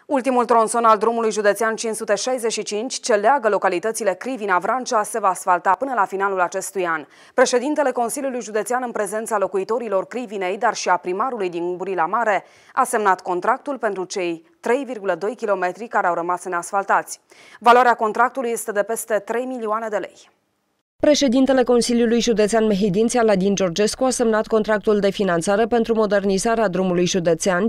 Ultimul tronson al drumului județean 565, ce leagă localitățile Crivina-Vrancea, se va asfalta până la finalul acestui an. Președintele Consiliului Județean, în prezența locuitorilor Crivinei, dar și a primarului din Burila Mare, a semnat contractul pentru cei 3,2 km care au rămas neasfaltați. Valoarea contractului este de peste 3 milioane de lei. Președintele Consiliului Județean Mehedinți, Aladin Georgescu, a semnat contractul de finanțare pentru modernizarea drumului județean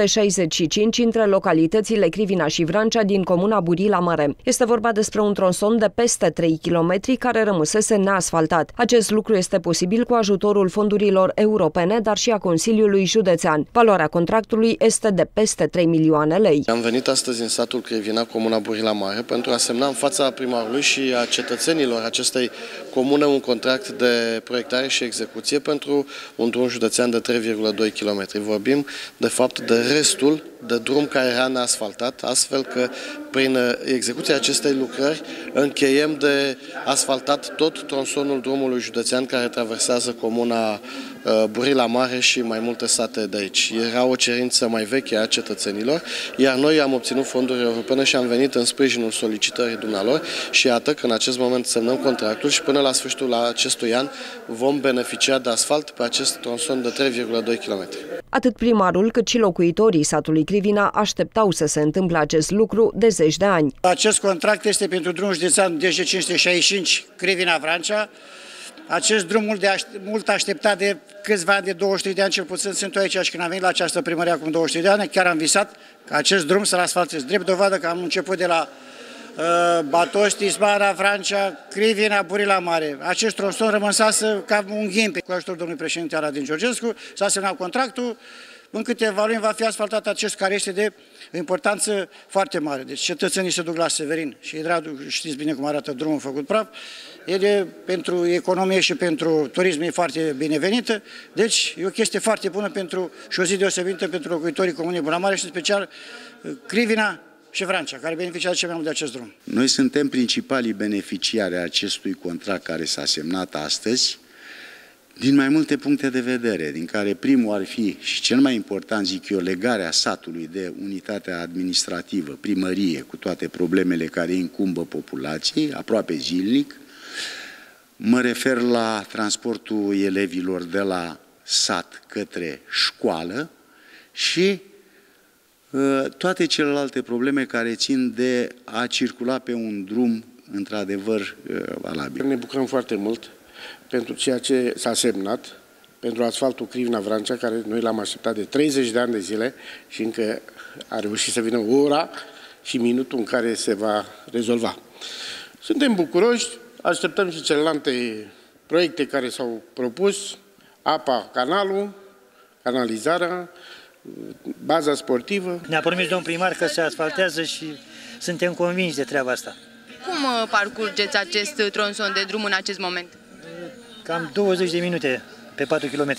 565 între localitățile Crivina și Vrancea din comuna Burila Mare. Este vorba despre un tronson de peste 3 km care rămăsese neasfaltat. Acest lucru este posibil cu ajutorul fondurilor europene, dar și a Consiliului Județean. Valoarea contractului este de peste 3 milioane lei. Am venit astăzi în satul Crivina, comuna Burila Mare, pentru a semna în fața primarului și a cetățenilor acestei comune un contract de proiectare și execuție pentru un drum județean de 3,2 km. Vorbim, de fapt, de restul de drum care era neasfaltat, astfel că prin execuția acestei lucrări încheiem de asfaltat tot tronsonul drumului județean care traversează comuna Burila Mare și mai multe sate de aici. Era o cerință mai veche a cetățenilor, iar noi am obținut fonduri europene și am venit în sprijinul solicitării dumnealor și iată că în acest moment semnăm contractul și până la sfârșitul acestui an vom beneficia de asfalt pe acest tronson de 3,2 km. Atât primarul cât și locuitorii satului Crivina așteptau să se întâmple acest lucru de zeci de ani. Acest contract este pentru drumul județean DG565 Crivina-Vrancea. Acest drum mult așteptat de câțiva ani, de 23 de ani cel puțin, sunt eu aici și când am venit la această primărie acum 23 de ani, chiar am visat că acest drum să-l asfaltez. Drept dovadă că am început de la Batoș, Tismara, Vrancea, Crivina, Burila Mare. Acest tronson rămăsase ca un ghimpe. Cu ajutorul domnului președinte Aladin Georgescu s-a semnat contractul. În câteva luni va fi asfaltat acest care este de importanță foarte mare. Deci cetățenii se duc la Severin și știți bine cum arată drumul făcut praf. Pentru economie și pentru turism e foarte binevenită. Deci e o chestie foarte bună și o zi deosebită pentru locuitorii comunei Burila Mare și în special Crivina și Vrancea, care beneficiază cel mai mult de acest drum. Noi suntem principalii beneficiari ai acestui contract care s-a semnat astăzi, din mai multe puncte de vedere, din care primul ar fi, și cel mai important, zic eu, legarea satului de unitatea administrativă, primărie, cu toate problemele care incumbă populației, aproape zilnic. Mă refer la transportul elevilor de la sat către școală și toate celelalte probleme care țin de a circula pe un drum într-adevăr valabil. Ne bucurăm foarte mult pentru ceea ce s-a semnat, pentru asfaltul Crivina-Vrancea, care noi l-am așteptat de 30 de ani de zile și încă a reușit să vină ora și minutul în care se va rezolva. Suntem bucuroși, așteptăm și celelalte proiecte care s-au propus, apa, canalul, canalizarea, baza sportivă. Ne-a promis domnul primar că se asfaltează și suntem convinși de treaba asta. Cum parcurgeți acest tronson de drum în acest moment? Cam 20 de minute pe 4 km.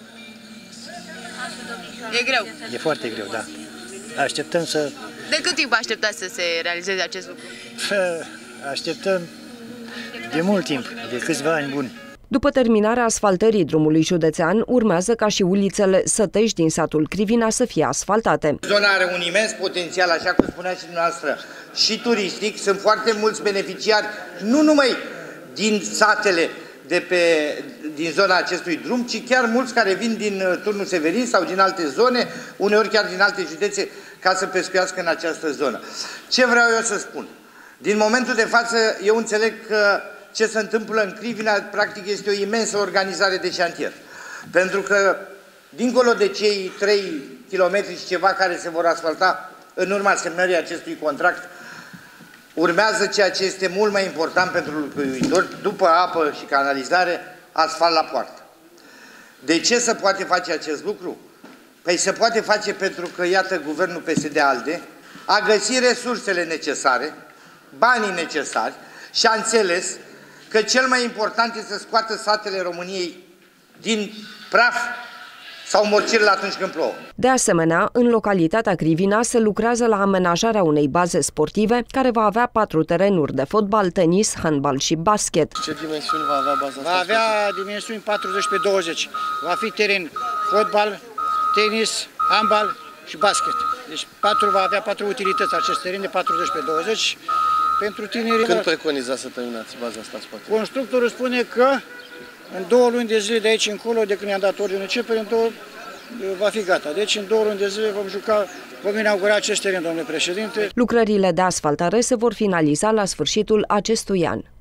E greu? E foarte greu, da. Așteptăm să... De cât timp așteptați să se realizeze acest lucru? Așteptăm de mult timp, de câțiva ani buni. După terminarea asfaltării drumului județean, urmează ca și ulițele sătești din satul Crivina să fie asfaltate. Zona are un imens potențial, așa cum spunea și dumneavoastră, și turistic. Sunt foarte mulți beneficiari, nu numai din satele din zona acestui drum, ci chiar mulți care vin din turnul Severin sau din alte zone, uneori chiar din alte județe, ca să pescuiască în această zonă. Ce vreau eu să spun? Din momentul de față, eu înțeleg că ce se întâmplă în Crivina, practic, este o imensă organizare de șantier. Pentru că, dincolo de cei 3 km și ceva care se vor asfalta în urma semnării acestui contract, urmează ceea ce este mult mai important pentru locuitori, după apă și canalizare, asfalt la poartă. De ce se poate face acest lucru? Păi se poate face pentru că, iată, guvernul PSD-ALDE a găsit resursele necesare, banii necesari și a înțeles că cel mai important este să scoată satele României din praf sau morcirele atunci când plouă. De asemenea, în localitatea Crivina se lucrează la amenajarea unei baze sportive care va avea 4 terenuri de fotbal, tenis, handbal și basket. Ce dimensiuni va avea baza asta? Va avea dimensiuni 40x20. Va fi teren fotbal, tenis, handbal și basket. Deci va avea 4 utilități acest teren de 40 pe 20 pentru tineri. Când preconizați să terminați baza asta sportivă? Constructorul spune că în 2 luni de zile de aici încolo, de când i-am dat ordinul începere, va fi gata. Deci în 2 luni de zile vom inaugura acest teren, domnule președinte. Lucrările de asfaltare se vor finaliza la sfârșitul acestui an.